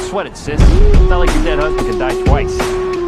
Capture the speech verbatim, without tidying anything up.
sweat it, sis. It's not like your dead husband can die twice.